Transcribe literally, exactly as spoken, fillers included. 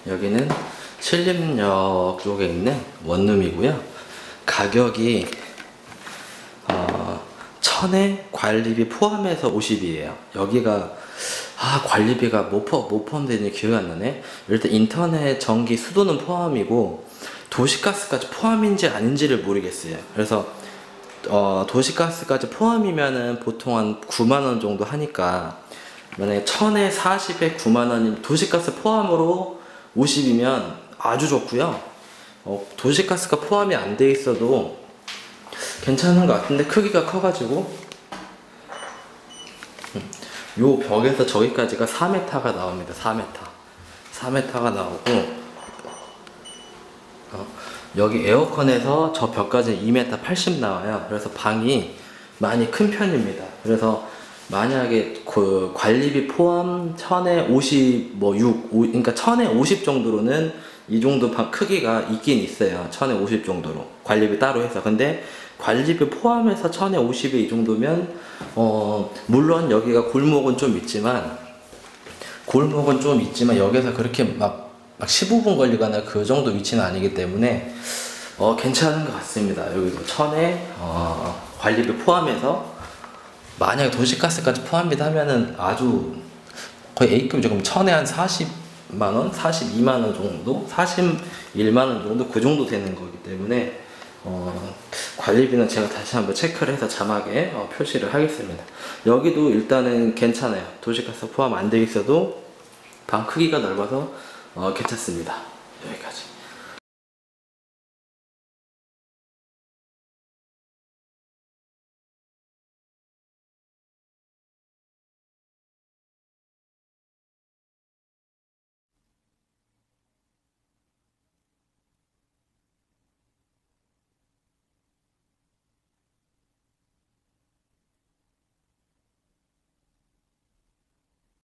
여기는 신림역 쪽에 있는 원룸이고요. 가격이 어, 천에 관리비 포함해서 오십이에요. 여기가 아 관리비가 뭐, 포, 뭐 포함되는지 기억이 안 나네. 일단 인터넷, 전기, 수도는 포함이고 도시가스까지 포함인지 아닌지를 모르겠어요. 그래서 어, 도시가스까지 포함이면은 보통 한 구만 원 정도 하니까 만약에 천에 사십에 구만 원이면 도시가스 포함으로 오십이면 아주 좋고요. 어, 도시가스가 포함이 안 돼 있어도 괜찮은 것 같은데 크기가 커가지고 음, 요 벽에서 저기까지가 사 미터가 나옵니다. 사 미터 사 미터가 나오고 어, 여기 에어컨에서 저 벽까지 이 미터 팔십 나와요. 그래서 방이 많이 큰 편입니다. 그래서 만약에 그 관리비 포함 천에 오십, 뭐 육, 오, 그러니까 천에 오십 정도로는 이 정도 방 크기가 있긴 있어요. 천에 오십 정도로 관리비 따로 해서. 근데 관리비 포함해서 천에 오십에 이 정도면 어 물론 여기가 골목은 좀 있지만 골목은 좀 있지만 여기서 그렇게 막, 막 십오 분 걸리거나 그 정도 위치는 아니기 때문에 어 괜찮은 것 같습니다. 여기도 천에 어 관리비 포함해서 만약에 도시가스까지 포함이다 하면은 아주 거의 A급이죠. 그럼 천에 한 사십만 원, 사십이만 원 정도, 사십일만 원 정도 그 정도 되는 거기 때문에 어, 관리비는 제가 다시 한번 체크를 해서 자막에 어, 표시를 하겠습니다. 여기도 일단은 괜찮아요. 도시가스 포함 안 돼 있어도 방 크기가 넓어서 어, 괜찮습니다. 여기까지.